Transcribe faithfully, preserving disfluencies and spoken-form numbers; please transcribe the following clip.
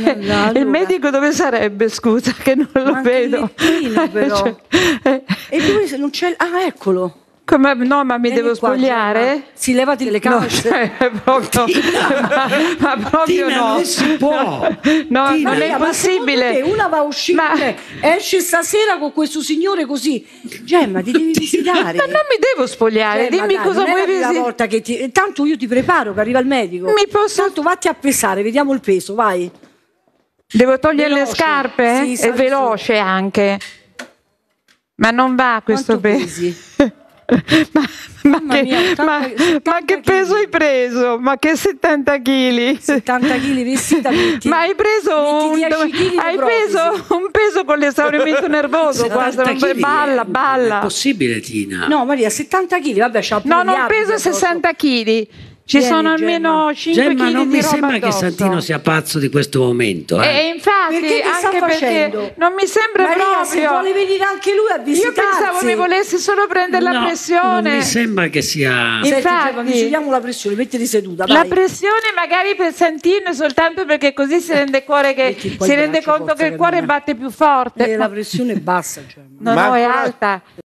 allora. Il medico dove sarebbe, scusa, che non lo Ma anche vedo. il lettino, però. Cioè, eh, E dove non c'è... Ah, eccolo. come- no, ma mi Vieni devo qua, spogliare? Gemma. Sì, levati le No, calze. cioè, proprio, ma, ma proprio Tina, no. non si può. No, Tina. non è Maria, ma secondo possibile. te una va a uscire, Ma- cioè, esce stasera con questo signore così. Gemma, ti devi visitare. Ma non mi devo spogliare, Gemma, dimmi dai, cosa non è vuoi la prima visitare. volta che ti... Tanto io ti preparo che arriva il medico. Mi posso- Tanto vatti a pesare, vediamo il peso, vai. Devo togliere le Veloce. scarpe? Sì, È sali veloce anche. Ma non va questo Quanto peso. pesi? ma, ma Mamma che, mia, ottanta ma- ma che chili. peso hai preso? Ma che settanta chili? settanta chili vestita metti. Ma hai preso metti un, dieci chili di hai protesi. preso un peso con l'esaurimento nervoso qua, settanta non- chili, balla, eh. balla. È possibile, Tina? No, Maria, settanta chili, vabbè, c'ha pure No, gli non abiti peso addosso. sessanta chili. Ci Vieni, sono Gemma. almeno cinque Gemma, chili non di mi roba sembra che addosso. Santino sia pazzo di questo momento. Eh? E infatti, Perché che sta anche facendo? perché non mi sembra Maria, se proprio. vuole venire anche lui a Io visitarsi. pensavo mi volesse solo prendere la No, pressione. non mi sembra che sia... Senti, Infatti. Gemma, misuriamo la pressione, mettiti seduta, La vai. pressione magari per Santino è soltanto perché così si rende, cuore che, Metti qua si il rende braccio, conto forza che il cuore cammina. batte più forte. Eh, la pressione è bassa, Gemma. No, Ma no, è ancora- alta.